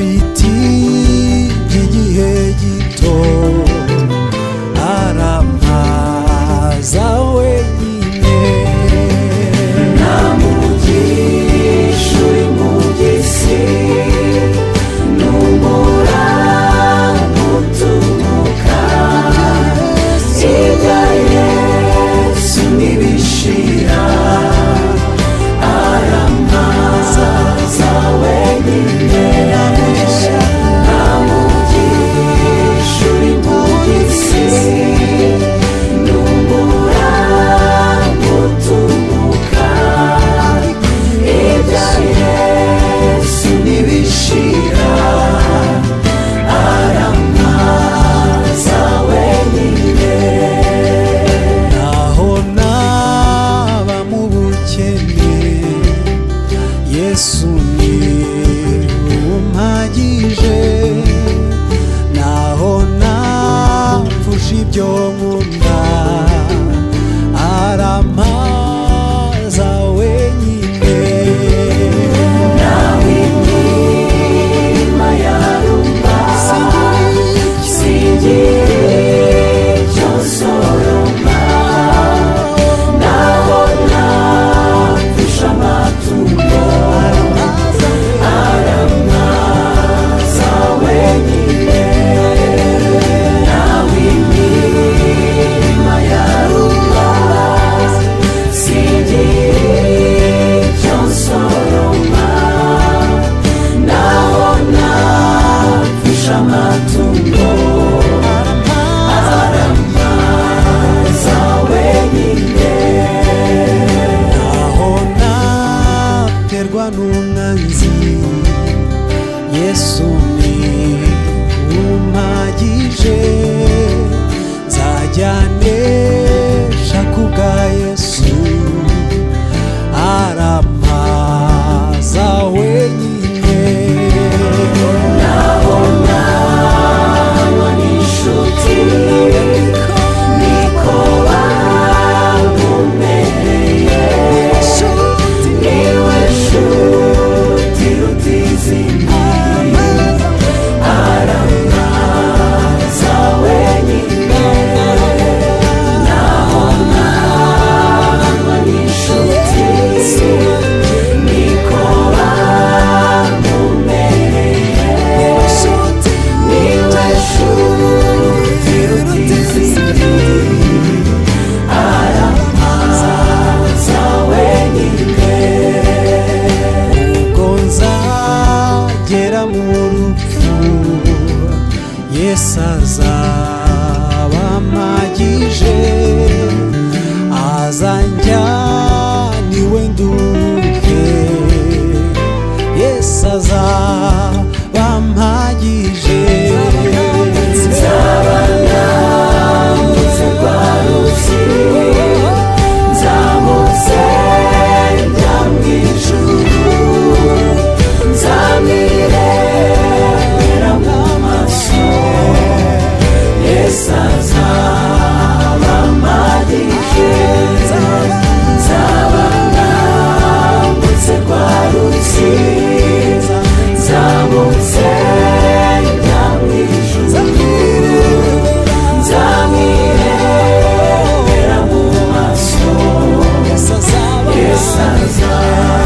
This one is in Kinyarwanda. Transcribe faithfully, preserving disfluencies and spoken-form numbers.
ibiti by'igihe gito arampaza wenyine. nta mugisha uri mu gisi n'umurango utumuka, ibya Yesu ntibishira arampaza wenyine. nta mugisha uri mu gisi n'umurango utumuka, ibya Yesu ntibishira arampaza wenyine. naho naba mu bukene Yesu ni umpagije, naho napfusha ibyo nkunda arampaza wenyine. nawe imirima yarumba singira icyo nsoroma, naho napfusha amatungo arampaza wenyine. nawe imirima yarumba singira icyo nsoroma, naho napfusha amatungo arampaza wenyine. naho naterwa n'umwanzi Yesu ni umpagije, nzajya nesha kubwa Yesu arampaza wenyine. naho nabona inshuti niko bankomereye, niwe nshuti iruta izindi arampaza wenyine. naho nabona inshuti niko bankomereye, niwe nshuti iruta izindi arampaza wenyine. ubwo nzagera mu rupfu Yesu azaba ampagije, azanjyana iwe nduke Yesu azaba ampagije. nzaba nambutse rwa ruzi, nzamutse njya mu ijuru, nzamwirebera mu maso Yesu azaba ampagije. nzaba nambutse rwa ruzi, nzamutse njya mu ijuru, nzamwirebera mu maso Yesu azaba